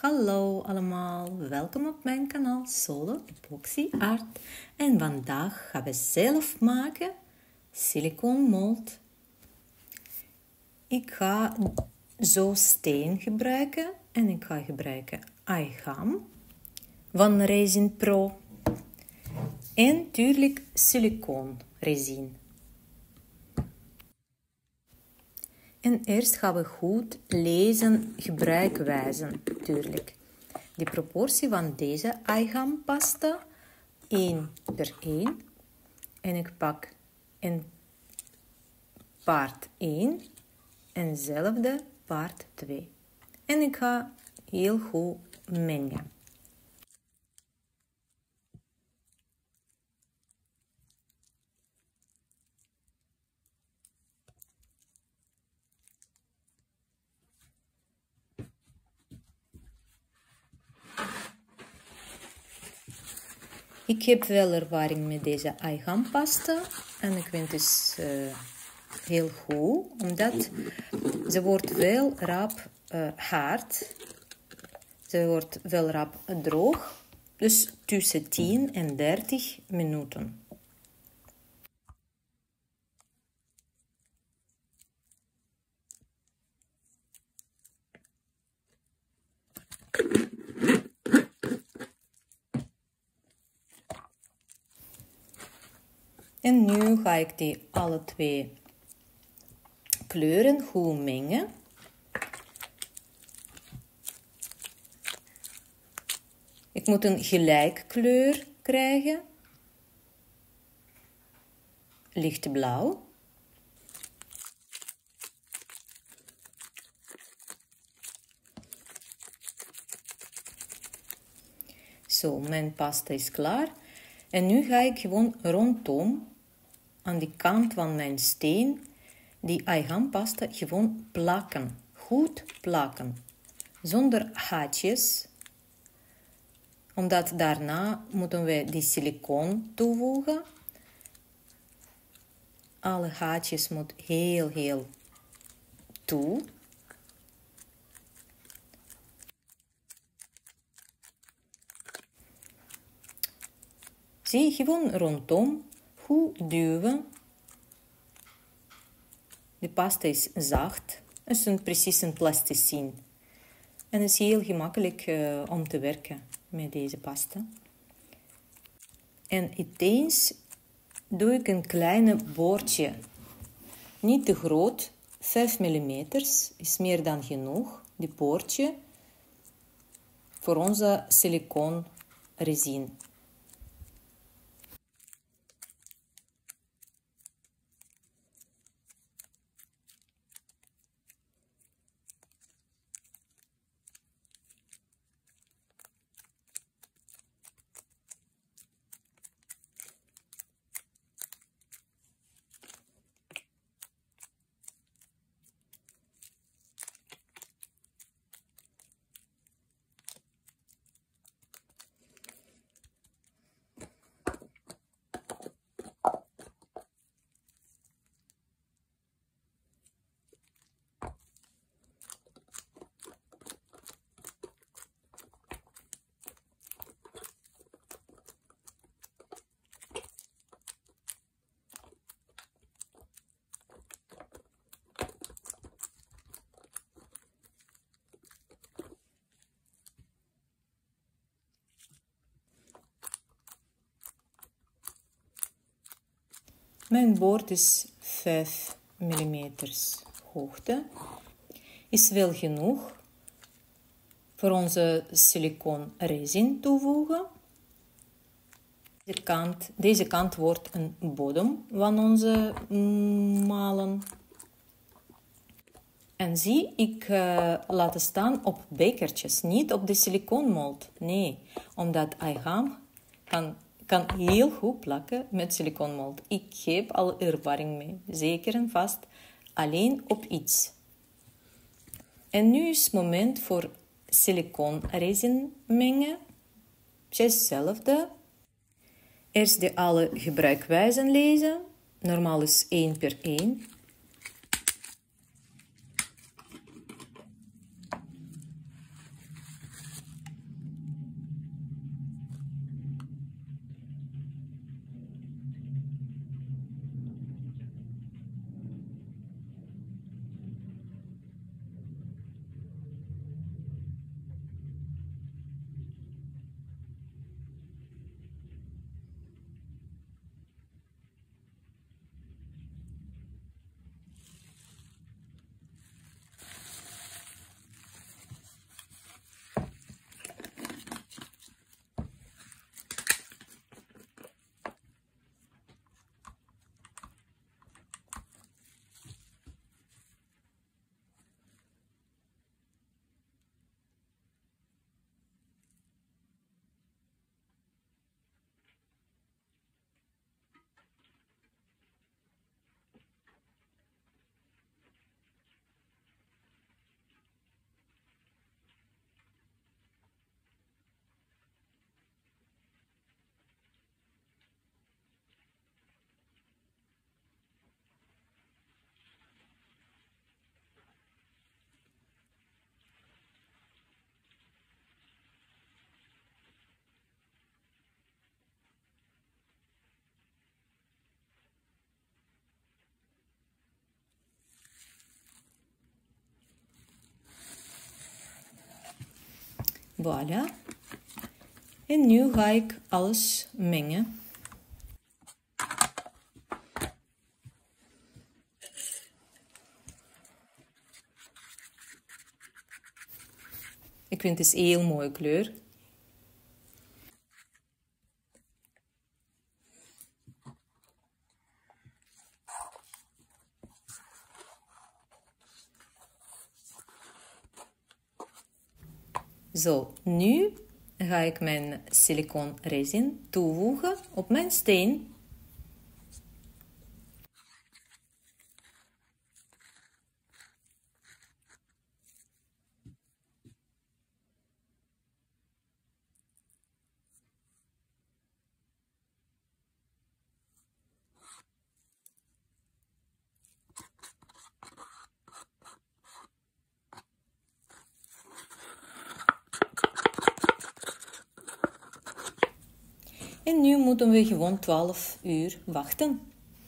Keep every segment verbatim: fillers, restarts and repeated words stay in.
Hallo allemaal, welkom op mijn kanaal Solo Epoxy Art. En vandaag gaan we zelf maken silicone mold. Ik ga zo steen gebruiken en ik ga gebruiken Aigam van Resin Pro. En natuurlijk silicoon resin. En eerst gaan we goed lezen gebruikwijzen, natuurlijk. De proportie van deze Aigam pasta, één per één. En ik pak een paard één en hetzelfde paard twee. En ik ga heel goed mengen. Ik heb wel ervaring met deze Aigam pasta en ik vind het dus, uh, heel goed, omdat ze wordt wel rap uh, hard, ze wordt wel rap droog, dus tussen tien en dertig minuten. En nu ga ik die alle twee kleuren goed mengen. Ik moet een gelijk kleur krijgen. Lichtblauw. Zo, mijn pasta is klaar. En nu ga ik gewoon rondom aan die kant van mijn steen die Aigam pasta gewoon plakken. Goed plakken. Zonder gaatjes. Omdat daarna moeten we die silicoon toevoegen. Alle gaatjes moeten heel, heel toe. Zie, gewoon rondom, goed duwen. De pasta is zacht, het is een, precies een plasticine. En het is heel gemakkelijk uh, om te werken met deze pasta. En ineens doe ik een kleine boordje. Niet te groot, vijf millimeter is meer dan genoeg. Die boordje voor onze silicoon resin. Mijn boord is vijf millimeter hoogte. Is wel genoeg voor onze silicoon resin toevoegen. Deze kant, deze kant wordt een bodem van onze malen. En zie, ik uh, laat staan op bekertjes, niet op de silicoonmold. Nee, omdat Aigam kan kan heel goed plakken met silicoonmold. Ik heb al ervaring mee, zeker en vast, alleen op iets. En nu is het moment voor silicoonresin mengen. Hetzelfde. Eerst de alle gebruikwijzen lezen. Normaal is één per één. Voilà. En nu ga ik alles mengen. Ik vind het een heel mooie kleur. Zo, nu ga ik mijn silicoonresin toevoegen op mijn steen. En nu moeten we gewoon twaalf uur wachten.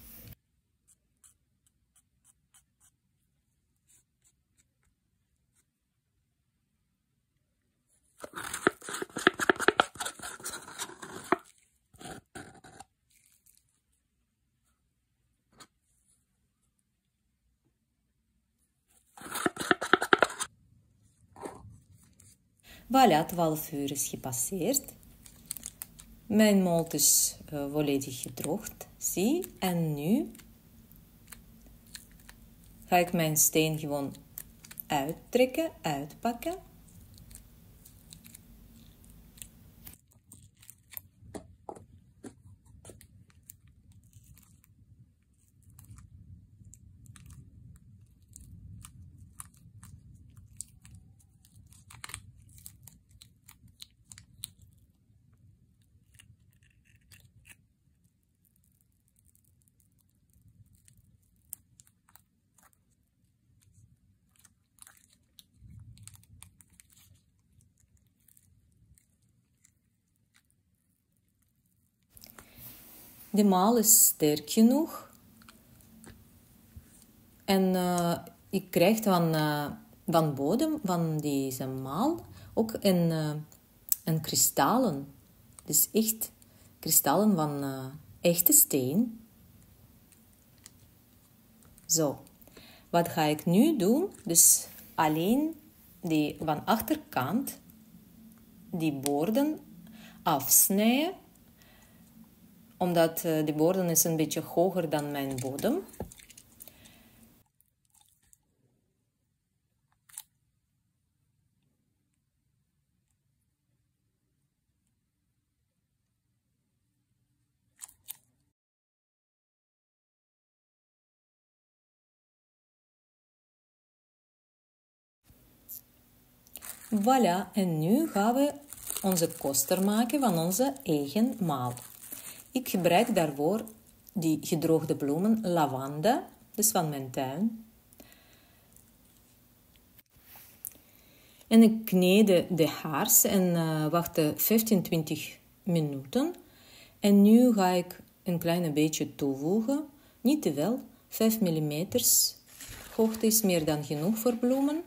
Voilà, twaalf uur is gepasseerd. Mijn mold is uh, volledig gedroogd, zie. En nu ga ik mijn steen gewoon uittrekken, uitpakken. De maal is sterk genoeg. En uh, ik krijg van, uh, van bodem van deze maal ook een, uh, een kristallen. Dus echt kristallen van uh, echte steen. Zo. Wat ga ik nu doen? Dus alleen die van achterkant, die boorden afsnijden. Omdat uh, de boorden is een beetje hoger dan mijn bodem. Voilà, en nu gaan we onze koster maken van onze eigen maal. Ik gebruik daarvoor die gedroogde bloemen lavande, dus van mijn tuin. En ik kneedde de haars en uh, wachtte vijftien, twintig minuten. En nu ga ik een klein beetje toevoegen, niet te veel, vijf millimeter. Hoogte is meer dan genoeg voor bloemen.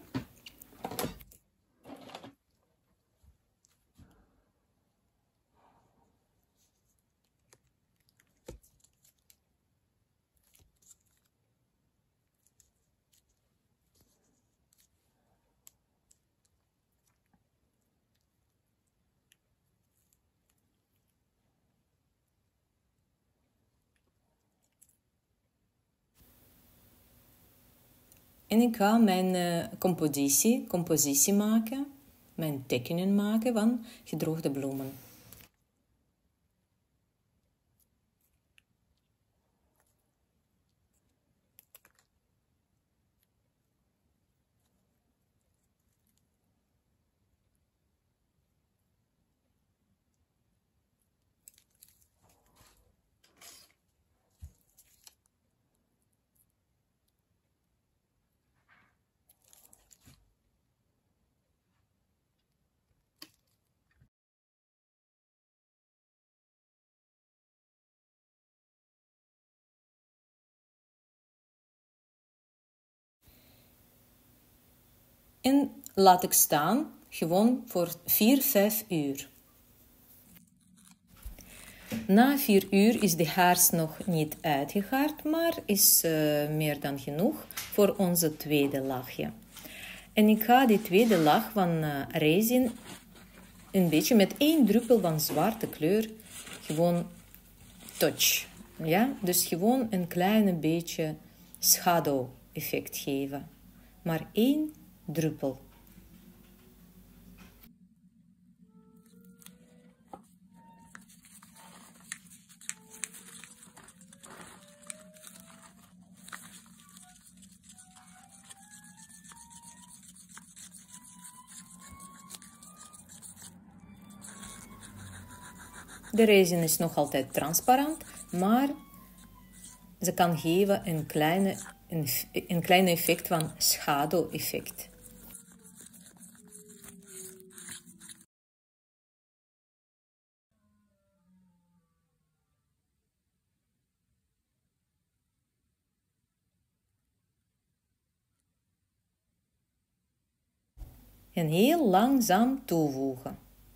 En ik ga mijn uh, compositie, compositie maken, mijn tekeningen maken van gedroogde bloemen. En laat ik staan Gewoon voor vier, vijf uur. Na vier uur is de haars nog niet uitgegaard, maar is uh, meer dan genoeg voor onze tweede laagje. En ik ga die tweede laag van uh, resin een beetje met één druppel van zwarte kleur gewoon touch. Ja? Dus gewoon een klein beetje schaduw-effect geven. Maar één druppel. De resin is nog altijd transparant, maar ze kan geven een kleine, een, een klein effect van schaduw-effect. En heel langzaam toevoegen.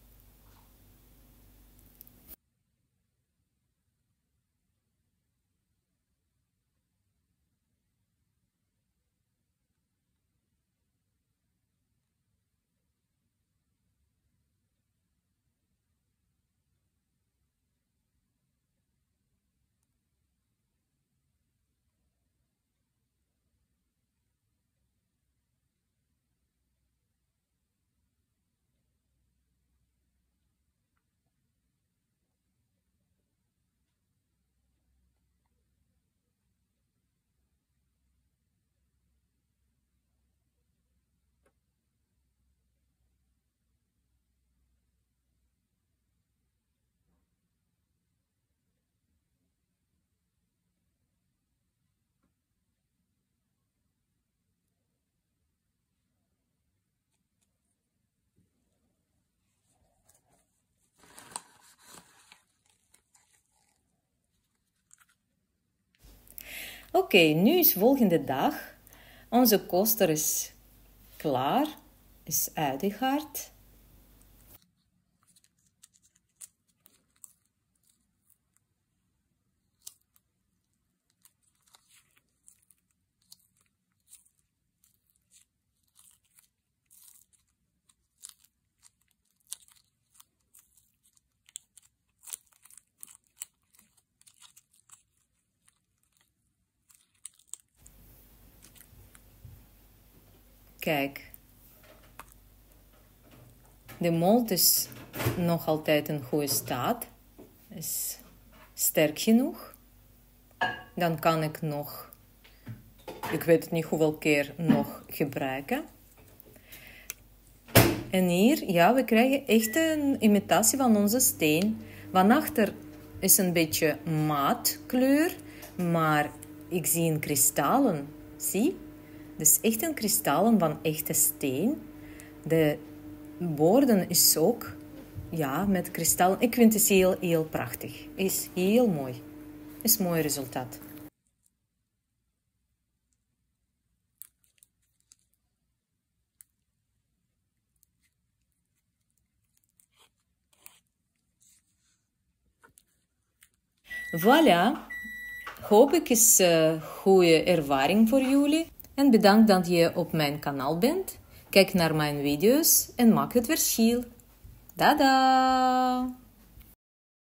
Oké, okay, nu is volgende dag. Onze coaster is klaar, is uitgegaard. Kijk, de mold is nog altijd in goede staat, is sterk genoeg. Dan kan ik nog, ik weet het niet hoeveel keer nog gebruiken. En hier, ja, we krijgen echt een imitatie van onze steen. Van achter is een beetje maat kleur, maar ik zie een kristallen, zie? Dus echt een kristallen van echte steen. De borden is ook, ja, met kristallen. Ik vind het heel, heel prachtig. Is heel mooi. Is een mooi resultaat. Voilà. Hoop ik is een goede ervaring voor jullie. En bedankt dat je op mijn kanaal bent. Kijk naar mijn video's en maak het verschil. Tada!